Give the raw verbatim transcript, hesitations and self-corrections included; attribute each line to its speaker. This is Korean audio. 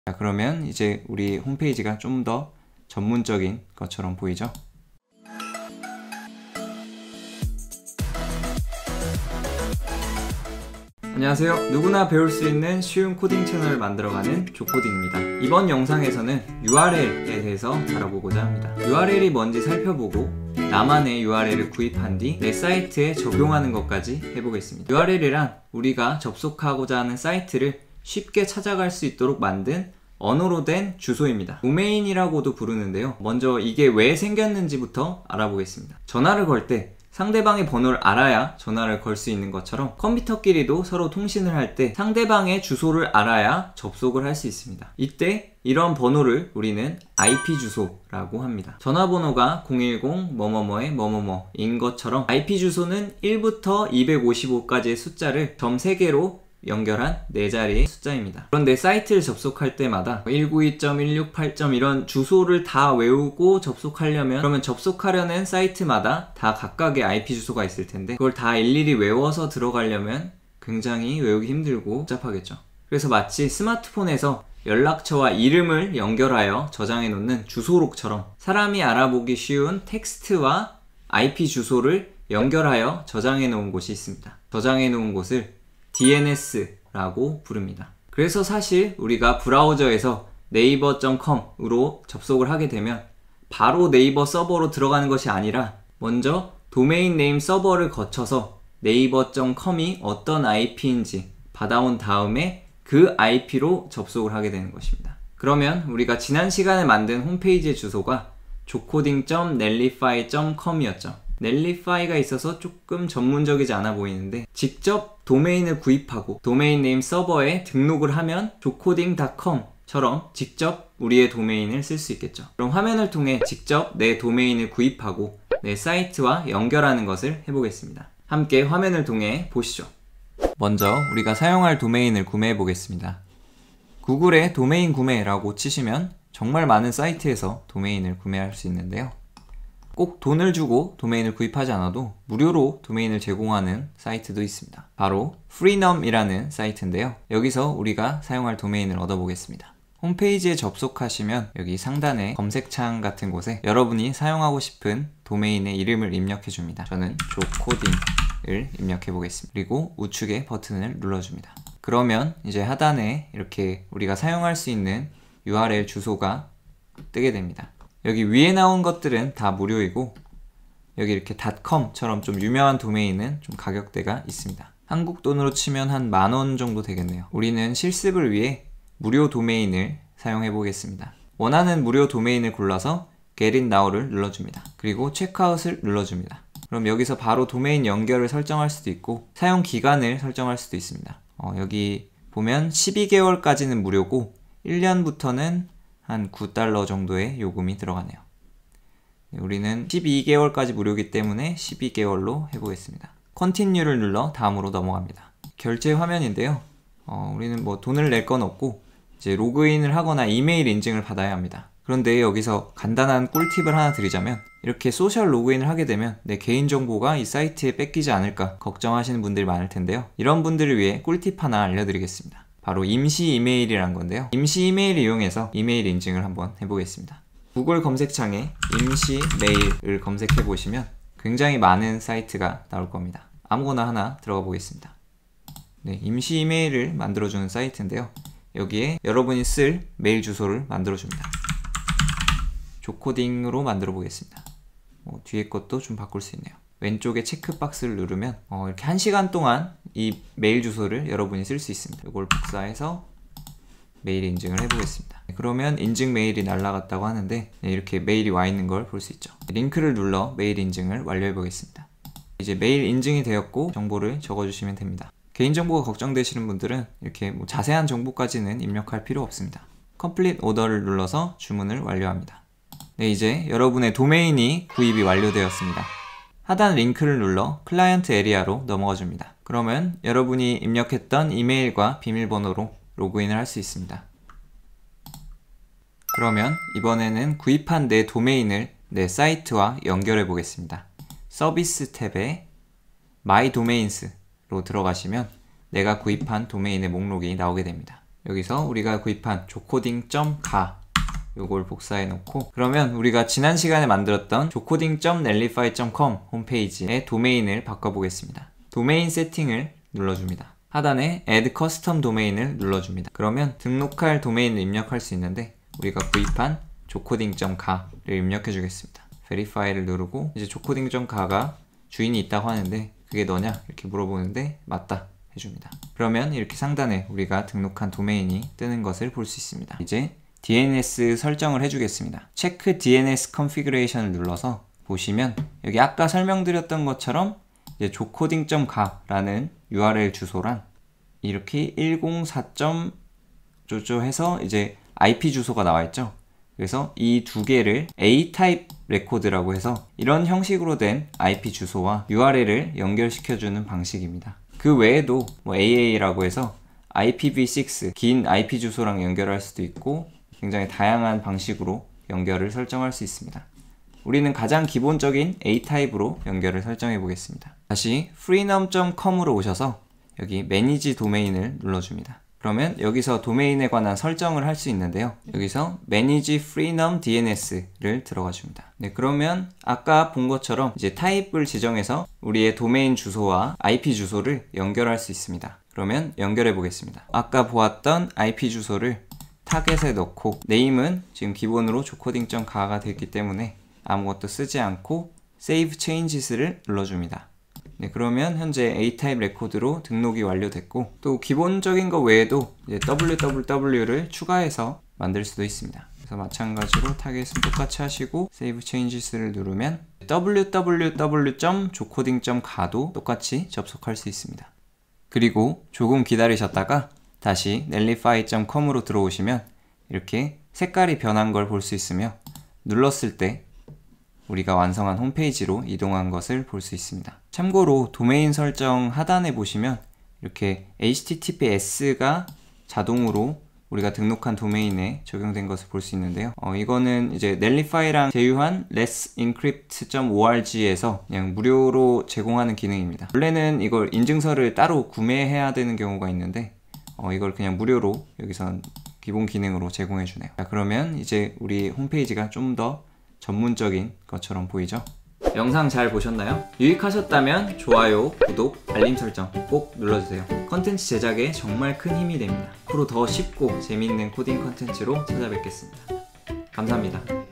Speaker 1: 자, 그러면 이제 우리 홈페이지가 좀 더 전문적인 것처럼 보이죠? 안녕하세요. 누구나 배울 수 있는 쉬운 코딩 채널을 만들어가는 조코딩입니다. 이번 영상에서는 유알엘에 대해서 알아보고자 합니다. 유알엘이 뭔지 살펴보고 나만의 유알엘을 구입한 뒤 내 사이트에 적용하는 것까지 해보겠습니다. 유알엘이란 우리가 접속하고자 하는 사이트를 쉽게 찾아갈 수 있도록 만든 언어로 된 주소입니다. 도메인이라고도 부르는데요. 먼저 이게 왜 생겼는지부터 알아보겠습니다. 전화를 걸 때 상대방의 번호를 알아야 전화를 걸 수 있는 것처럼 컴퓨터끼리도 서로 통신을 할 때 상대방의 주소를 알아야 접속을 할 수 있습니다. 이때 이런 번호를 우리는 아이피 주소라고 합니다. 전화번호가 공일공 뭐뭐뭐의 뭐뭐뭐인 것처럼 아이피 주소는 일부터 이백오십오까지의 숫자를 점 세 개로 연결한 네 자리의 숫자입니다. 그런데 사이트를 접속할 때마다 일구이 점 일육팔 점 이런 주소를 다 외우고 접속하려면 그러면 접속하려는 사이트마다 다 각각의 아이피 주소가 있을 텐데 그걸 다 일일이 외워서 들어가려면 굉장히 외우기 힘들고 복잡하겠죠. 그래서 마치 스마트폰에서 연락처와 이름을 연결하여 저장해 놓는 주소록처럼 사람이 알아보기 쉬운 텍스트와 아이피 주소를 연결하여 저장해 놓은 곳이 있습니다. 저장해 놓은 곳을 디엔에스라고 부릅니다. 그래서 사실 우리가 브라우저에서 네이버 점 컴으로 접속을 하게 되면 바로 네이버 서버로 들어가는 것이 아니라 먼저 도메인 네임 서버를 거쳐서 네이버 점 컴이 어떤 아이피인지 받아온 다음에 그 아이피로 접속을 하게 되는 것입니다. 그러면 우리가 지난 시간에 만든 홈페이지의 주소가 조코딩 점 넬리파이 점 컴이었죠. 넬리파이가 있어서 조금 전문적이지 않아 보이는데 직접 도메인을 구입하고 도메인 네임 서버에 등록을 하면 조코딩 닷 컴처럼 직접 우리의 도메인을 쓸 수 있겠죠. 그럼 화면을 통해 직접 내 도메인을 구입하고 내 사이트와 연결하는 것을 해보겠습니다. 함께 화면을 통해 보시죠. 먼저 우리가 사용할 도메인을 구매해 보겠습니다. 구글에 도메인 구매라고 치시면 정말 많은 사이트에서 도메인을 구매할 수 있는데요. 꼭 돈을 주고 도메인을 구입하지 않아도 무료로 도메인을 제공하는 사이트도 있습니다. 바로 프리넘이라는 사이트인데요. 여기서 우리가 사용할 도메인을 얻어보겠습니다. 홈페이지에 접속하시면 여기 상단에 검색창 같은 곳에 여러분이 사용하고 싶은 도메인의 이름을 입력해 줍니다. 저는 조코딩을 입력해 보겠습니다. 그리고 우측에 버튼을 눌러줍니다. 그러면 이제 하단에 이렇게 우리가 사용할 수 있는 유알엘 주소가 뜨게 됩니다. 여기 위에 나온 것들은 다 무료이고 여기 이렇게 닷컴처럼 좀 유명한 도메인은 좀 가격대가 있습니다. 한국 돈으로 치면 한 만 원 정도 되겠네요. 우리는 실습을 위해 무료 도메인을 사용해 보겠습니다. 원하는 무료 도메인을 골라서 Get it now를 눌러줍니다. 그리고 체크아웃을 눌러줍니다. 그럼 여기서 바로 도메인 연결을 설정할 수도 있고 사용 기간을 설정할 수도 있습니다. 어, 여기 보면 십이 개월까지는 무료고 일 년부터는 한 구 달러 정도의 요금이 들어가네요. 우리는 십이 개월까지 무료이기 때문에 십이 개월로 해보겠습니다. Continue를 눌러 다음으로 넘어갑니다. 결제 화면인데요. 어, 우리는 뭐 돈을 낼 건 없고 이제 로그인을 하거나 이메일 인증을 받아야 합니다. 그런데 여기서 간단한 꿀팁을 하나 드리자면 이렇게 소셜 로그인을 하게 되면 내 개인정보가 이 사이트에 뺏기지 않을까 걱정하시는 분들이 많을 텐데요. 이런 분들을 위해 꿀팁 하나 알려드리겠습니다. 바로 임시 이메일이란 건데요. 임시 이메일을 이용해서 이메일 인증을 한번 해보겠습니다. 구글 검색창에 임시 메일을 검색해 보시면 굉장히 많은 사이트가 나올 겁니다. 아무거나 하나 들어가 보겠습니다. 네, 임시 이메일을 만들어주는 사이트인데요. 여기에 여러분이 쓸 메일 주소를 만들어줍니다. 조코딩으로 만들어 보겠습니다. 뭐 뒤에 것도 좀 바꿀 수 있네요. 왼쪽에 체크박스를 누르면 어, 이렇게 한 시간 동안 이 메일 주소를 여러분이 쓸 수 있습니다. 이걸 복사해서 메일 인증을 해보겠습니다. 그러면 인증 메일이 날라갔다고 하는데 네, 이렇게 메일이 와 있는 걸 볼 수 있죠. 링크를 눌러 메일 인증을 완료해 보겠습니다. 이제 메일 인증이 되었고 정보를 적어주시면 됩니다. 개인정보가 걱정되시는 분들은 이렇게 뭐 자세한 정보까지는 입력할 필요 없습니다. 컴플릿 오더를 눌러서 주문을 완료합니다. 네, 이제 여러분의 도메인이 구입이 완료되었습니다. 하단 링크를 눌러 클라이언트 에리아로 넘어가 줍니다. 그러면 여러분이 입력했던 이메일과 비밀번호로 로그인을 할 수 있습니다. 그러면 이번에는 구입한 내 도메인을 내 사이트와 연결해 보겠습니다. 서비스 탭에 My Domains로 들어가시면 내가 구입한 도메인의 목록이 나오게 됩니다. 여기서 우리가 구입한 조코딩.ga 요걸 복사해 놓고, 그러면 우리가 지난 시간에 만들었던 조코딩 닷 넬리파이 닷 컴 홈페이지의 도메인을 바꿔보겠습니다. 도메인 세팅을 눌러줍니다. 하단에 Add Custom 도메인을 눌러줍니다. 그러면 등록할 도메인을 입력할 수 있는데 우리가 구입한 조코딩.ga를 입력해 주겠습니다. Verify를 누르고 이제 조코딩.ga가 주인이 있다고 하는데 그게 너냐? 이렇게 물어보는데 맞다 해줍니다. 그러면 이렇게 상단에 우리가 등록한 도메인이 뜨는 것을 볼 수 있습니다. 이제 디엔에스 설정을 해주겠습니다. 체크 디엔에스 컨피그레이션을 눌러서 보시면 여기 아까 설명드렸던 것처럼 이제 조코딩.ga라는 유알엘 주소랑 이렇게 백사. 쪼쪼 해서 이제 아이피 주소가 나와 있죠. 그래서 이 두 개를 A 타입 레코드라고 해서 이런 형식으로 된 아이피 주소와 유알엘을 연결시켜주는 방식입니다. 그 외에도 뭐 에이에이라고 해서 아이피브이 식스 긴 아이피 주소랑 연결할 수도 있고 굉장히 다양한 방식으로 연결을 설정할 수 있습니다. 우리는 가장 기본적인 A 타입으로 연결을 설정해 보겠습니다. 다시 프리넘 닷 컴으로 오셔서 여기 Manage 도메인을 눌러줍니다. 그러면 여기서 도메인에 관한 설정을 할 수 있는데요. 여기서 Manage Freenom 디엔에스를 들어가 줍니다. 네, 그러면 아까 본 것처럼 이제 타입을 지정해서 우리의 도메인 주소와 아이피 주소를 연결할 수 있습니다. 그러면 연결해 보겠습니다. 아까 보았던 아이피 주소를 타겟에 넣고 네임은 지금 기본으로 조코딩.ga가 됐기 때문에 아무것도 쓰지 않고 Save Changes를 눌러줍니다. 네, 그러면 현재 A 타입 레코드로 등록이 완료됐고 또 기본적인 거 외에도 이제 더블유더블유더블유를 추가해서 만들 수도 있습니다. 그래서 마찬가지로 타겟은 똑같이 하시고 Save Changes를 누르면 더블유더블유더블유 닷 조코딩 닷 ga도 똑같이 접속할 수 있습니다. 그리고 조금 기다리셨다가 다시 넬리파이 닷 컴으로 들어오시면 이렇게 색깔이 변한 걸 볼 수 있으며 눌렀을 때 우리가 완성한 홈페이지로 이동한 것을 볼 수 있습니다. 참고로 도메인 설정 하단에 보시면 이렇게 에이치티티피에스가 자동으로 우리가 등록한 도메인에 적용된 것을 볼 수 있는데요. 어, 이거는 이제 넬리파이랑 제휴한 letsencrypt 닷 오알지에서 그냥 무료로 제공하는 기능입니다. 원래는 이걸 인증서를 따로 구매해야 되는 경우가 있는데 어, 이걸 그냥 무료로 여기선 기본 기능으로 제공해 주네요. 자, 그러면 이제 우리 홈페이지가 좀 더 전문적인 것처럼 보이죠? 영상 잘 보셨나요? 유익하셨다면 좋아요, 구독, 알림 설정 꼭 눌러주세요. 컨텐츠 제작에 정말 큰 힘이 됩니다. 앞으로 더 쉽고 재미있는 코딩 컨텐츠로 찾아뵙겠습니다. 감사합니다.